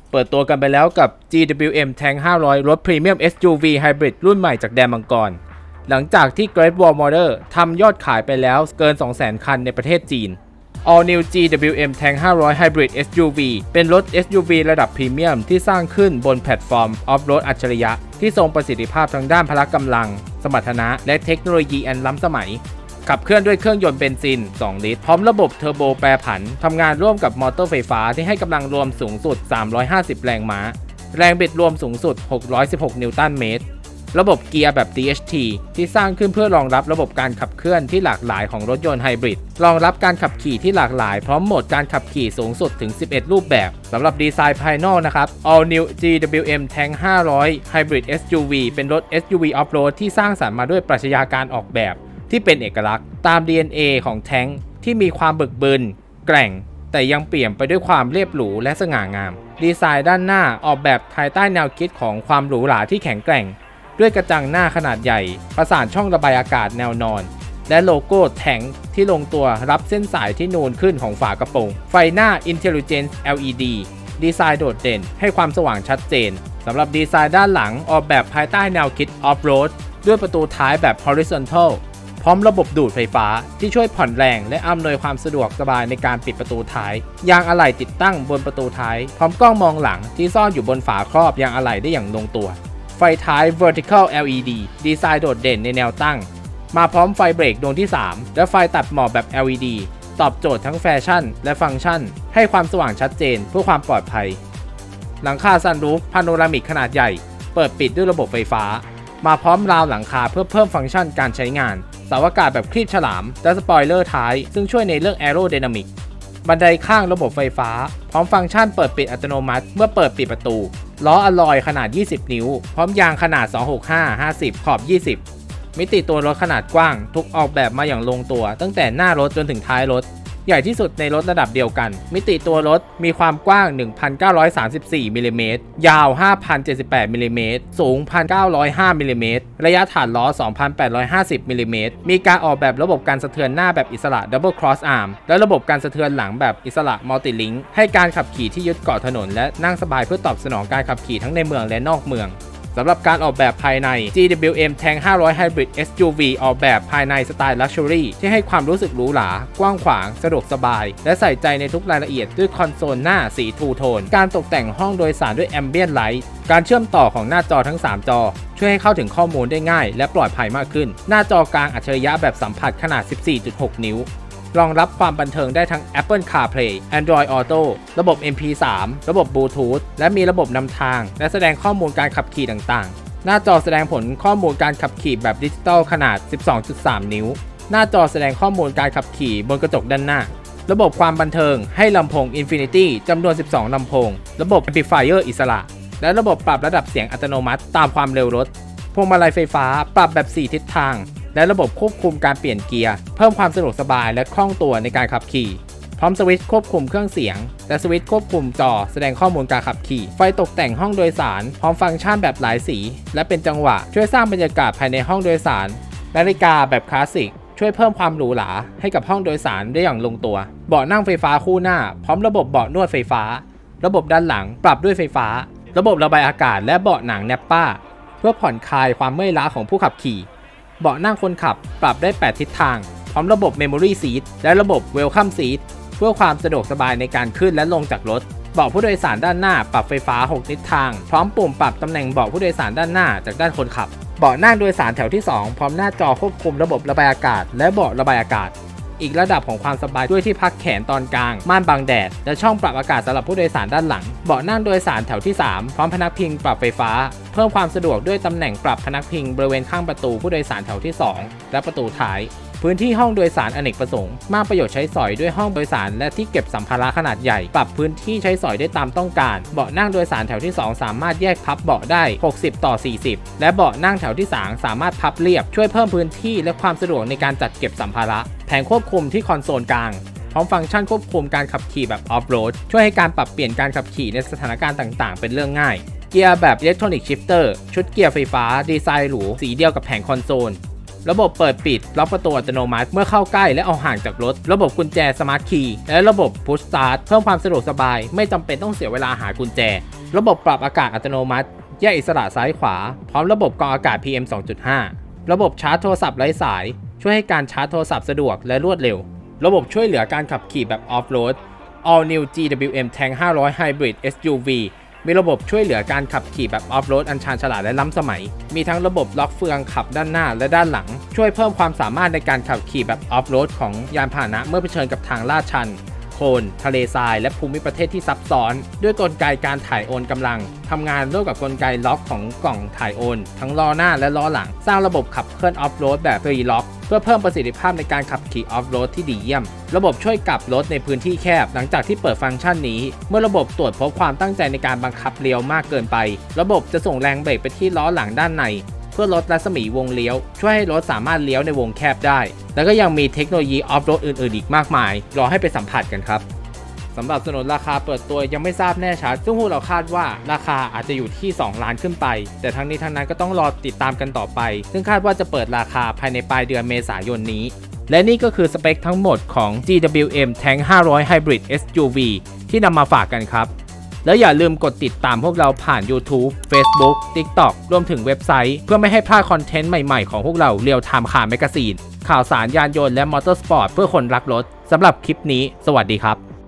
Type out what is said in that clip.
เปิดตัวกันไปแล้วกับ GWM Tank 500 รถพรีเมียม SUV Hybrid รุ่นใหม่จากแดนมังกรหลังจากที่ Great Wall Motor ทำยอดขายไปแล้วเกิน 200,000 คันในประเทศจีน All New GWM Tank 500 Hybrid SUV เป็นรถ SUV ระดับพรีเมียมที่สร้างขึ้นบนแพลตฟอร์มออฟโรดอัจฉริยะที่ทรงประสิทธิภาพทางด้านพละกำลังสมรรถนะและเทคโนโลยีอันล้ำสมัยขับเคลื่อนด้วยเครื่องยนต์เบนซิน 2 ลิตรพร้อมระบบเทอร์โบแปรผันทำงานร่วมกับมอเตอร์ไฟฟ้าที่ให้กำลังรวมสูงสุด 350 แรงม้าแรงบิดรวมสูงสุด 616 นิวตันเมตรระบบเกียร์แบบ DHT ที่สร้างขึ้นเพื่อรองรับระบบการขับเคลื่อนที่หลากหลายของรถยนต์ไฮบริดรองรับการขับขี่ที่หลากหลายพร้อมโหมดการขับขี่สูงสุดถึง 11 รูปแบบสำหรับดีไซน์ภายนอกนะครับ All New GWM Tank 500 Hybrid SUV เป็นรถ SUV Off-road ที่สร้างสรรค์มาด้วยปรัชญาการออกแบบที่เป็นเอกลักษณ์ตาม DNA ของแท้งที่มีความบึกบึนแกร่งแต่ยังเปี่ยมไปด้วยความเรียบหรูและสง่างามดีไซน์ด้านหน้าออกแบบภายใต้แนวคิดของความหรูหราที่แข็งแกร่งด้วยกระจังหน้าขนาดใหญ่ประสานช่องระบายอากาศแนวนอนและโลโก้แท้งที่ลงตัวรับเส้นสายที่นูนขึ้นของฝากระโปรงไฟหน้า Intelligent LED ดีไซน์โดดเด่นให้ความสว่างชัดเจนสำหรับดีไซน์ด้านหลังออกแบบภายใต้แนวคิด Off-road ด้วยประตูท้ายแบบ Horizontalพร้อมระบบดูดไฟฟ้าที่ช่วยผ่อนแรงและอำนวยความสะดวกสบายในการปิดประตูท้ายยางอะไหล่ติดตั้งบนประตูท้ายพร้อมกล้องมองหลังที่ซ่อนอยู่บนฝาครอบยางอะไหล่ได้อย่างลงตัวไฟท้าย Vertical LED ดีไซน์โดดเด่นในแนวตั้งมาพร้อมไฟเบรกดวงที่ 3 และไฟตัดหมอกแบบ LED ตอบโจทย์ทั้งแฟชั่นและฟังก์ชันให้ความสว่างชัดเจนเพื่อความปลอดภัยหลังคาซันรูฟพาโนรามิกขนาดใหญ่เปิดปิดด้วยระบบไฟฟ้ามาพร้อมราวหลังคาเพื่อเพิ่มฟังก์ชันการใช้งานเสาอากาศแบบคลีบฉลามและสปอยเลอร์ท้ายซึ่งช่วยในเรื่องแอโรไดนามิกบันไดข้างระบบไฟฟ้าพร้อมฟังก์ชันเปิดปิดอัตโนมัติเมื่อเปิดปิดประตูล้ออลลอยขนาด20นิ้วพร้อมยางขนาด265/50ขอบ20มิติตัวรถขนาดกว้างถูกออกแบบมาอย่างลงตัวตั้งแต่หน้ารถจนถึงท้ายรถใหญ่ที่สุดในรถระดับเดียวกันมิติตัวรถมีความกว้าง 1,934 มิลลิเมตรยาว 5,078 มิลลิเมตรสูง 1,905 มิลลิเมตรระยะฐานล้อ 2,850 มิลลิเมตรมีการออกแบบระบบการสะเทือนหน้าแบบอิสระ Double Cross Arm และระบบการสะเทือนหลังแบบอิสระ Multi Link ให้การขับขี่ที่ยึดเกาะถนนและนั่งสบายเพื่อตอบสนองการขับขี่ทั้งในเมืองและนอกเมืองสำหรับการออกแบบภายใน GWM Tank 500 Hybrid SUV ออกแบบภายในสไตล์ Luxury ที่ให้ความรู้สึกหรูหรากว้างขวางสะดวกสบายและใส่ใจในทุกรายละเอียดด้วยคอนโซลหน้าสีทูโทนการตกแต่งห้องโดยสารด้วย Ambient Light การเชื่อมต่อของหน้าจอทั้ง 3 จอช่วยให้เข้าถึงข้อมูลได้ง่ายและปลอดภัยมากขึ้นหน้าจอกลางอัจฉริยะแบบสัมผัสขนาด 14.6 นิ้วรองรับความบันเทิงได้ทั้ง Apple CarPlay Android Auto ระบบ MP3 ระบบ Bluetooth และมีระบบนำทางและแสดงข้อมูลการขับขี่ต่างๆหน้าจอแสดงผลข้อมูลการขับขี่แบบดิจิตอลขนาด 12.3 นิ้วหน้าจอแสดงข้อมูลการขับขี่บนกระจกด้านหน้าระบบความบันเทิงให้ลำโพง Infinity จำนวน 12 ลำโพงระบบ Amplifier อิสระและระบบปรับระดับเสียงอัตโนมัติตามความเร็วรถพวงมาลัยไฟฟ้าปรับแบบ 4 ทิศทางและระบบควบคุมการเปลี่ยนเกียร์เพิ่มความสะดวกสบายและคล่องตัวในการขับขี่พร้อมสวิตช์ควบคุมเครื่องเสียงและสวิตช์ควบคุมจอแสดงข้อมูลการขับขี่ไฟตกแต่งห้องโดยสารพร้อมฟังก์ชันแบบหลายสีและเป็นจังหวะช่วยสร้างบรรยากาศภายในห้องโดยสารนาฬิกาแบบคลาสสิกช่วยเพิ่มความหรูหราให้กับห้องโดยสารได้อย่างลงตัวเบาะนั่งไฟฟ้าคู่หน้าพร้อมระบบเบาะนวดไฟฟ้าระบบด้านหลังปรับด้วยไฟฟ้าระบบระบายอากาศและเบาะหนังแนปป้าเพื่อผ่อนคลายความเมื่อยล้าของผู้ขับขี่เบาะนั่งคนขับปรับได้ 8 ทิศทางพร้อมระบบ Memory Seat และระบบ Welcome Seat เพื่อความสะดวกสบายในการขึ้นและลงจากรถเบาะผู้โดยสารด้านหน้าปรับไฟฟ้า6ทิศทางพร้อมปุ่มปรับตำแหน่งเบาะผู้โดยสารด้านหน้าจากด้านคนขับเบาะนั่งโดยสารแถวที่2พร้อมหน้าจอควบคุมระบบระบายอากาศและเบาะระบายอากาศอีกระดับของความสบายด้วยที่พักแขนตอนกลางม่านบังแดดและช่องปรับอากาศสำหรับผู้โดยสารด้านหลังเบาะนั่งโดยสารแถวที่3พร้อมพนักพิงปรับไฟฟ้าเพิ่มความสะดวกด้วยตำแหน่งปรับพนักพิงบริเวณข้างประตูผู้โดยสารแถวที่2และประตูท้ายพื้นที่ห้องโดยสารอเนกประสงค์มากประโยชน์ใช้สอยด้วยห้องโดยสารและที่เก็บสัมภาระขนาดใหญ่ปรับพื้นที่ใช้สอยได้ตามต้องการเบาะนั่งโดยสารแถวที่2สามารถแยกพับเบาะได้60:40และเบาะนั่งแถวที่3สามารถพับเรียบช่วยเพิ่มพื้นที่และความสะดวกในการจัดเก็บสัมภาระแผงควบคุมที่คอนโซลกลางพร้อมฟังก์ชันควบคุมการขับขี่แบบออฟโรดช่วยให้การปรับเปลี่ยนการขับขี่ในสถานการณ์ต่างๆเป็นเรื่องง่ายเกียร์แบบอิเล็กทรอนิกส์ชิฟเตอร์ชุดเกียร์ไฟฟ้าดีไซน์หรูสีเดียวกับแผงคอนโซลระบบเปิดปิดล็อกประตูอัตโนมัติเมื่อเข้าใกล้และเอาห่างจากรถระบบกุญแจสมาร์ทคีย์และระบบพุชสตาร์ทเพิ่มความสะดวกสบายไม่จำเป็นต้องเสียเวลาหากุญแจระบบปรับอากาศอัตโนมัติแยกอิสระซ้ายขวาพร้อมระบบกรองอากาศ PM 2.5 ระบบชาร์จโทรศัพท์ไร้สายช่วยให้การชาร์จโทรศัพท์สะดวกและรวดเร็วระบบช่วยเหลือการขับขี่แบบออฟโรด All New GWM Tank 500 Hybrid SUV มีระบบช่วยเหลือการขับขี่แบบออฟโรดอันชาญฉลาดและล้ำสมัยมีทั้งระบบล็อกเฟืองขับด้านหน้าและด้านหลังช่วยเพิ่มความสามารถในการขับขี่แบบออฟโรดของยานพาหนะเมื่อเผชิญกับทางลาดชันโคลนทะเลทรายและภูมิประเทศที่ซับซ้อนด้วยกลไกการถ่ายโอนกำลังทำงานร่วมกับกลไกล็อกของกล่องถ่ายโอนทั้งล้อหน้าและล้อหลังสร้างระบบขับเคลื่อนออฟโรดแบบฟรีล็อกเพื่อเพิ่มประสิทธิภาพในการขับขี่ออฟโรดที่ดีเยี่ยมระบบช่วยกลับรถในพื้นที่แคบหลังจากที่เปิดฟังก์ชันนี้เมื่อระบบตรวจพบความตั้งใจในการบังคับเลี้ยวมากเกินไประบบจะส่งแรงเบรกไปที่ล้อหลังด้านในเพื่อลดรัศมีวงเลี้ยวช่วยให้รถสามารถเลี้ยวในวงแคบได้แล้วก็ยังมีเทคโนโลยีออฟโรดอื่นๆอีกมากมายรอให้ไปสัมผัสกันครับสำหรับสนุนราคาเปิดตัวยังไม่ทราบแน่ชัดซึ่งพวกเราคาดว่าราคาอาจจะอยู่ที่2ล้านขึ้นไปแต่ทั้งนี้ทั้งนั้นก็ต้องรอติดตามกันต่อไปซึ่งคาดว่าจะเปิดราคาภายในปลายเดือนเมษายนนี้และนี่ก็คือสเปคทั้งหมดของ GWM Tank 500 Hybrid SUV ที่นำมาฝากกันครับแล้วอย่าลืมกดติดตามพวกเราผ่าน YouTube Facebook TikTok รวมถึงเว็บไซต์เพื่อไม่ให้พลาดคอนเทนต์ใหม่ๆของพวกเราเรียลไทม์คาร์แมกาซีนข่าวสารยานยนต์และมอเตอร์สปอร์ตเพื่อคนรักรถสำหรับคลิปนี้สวัสดีครับ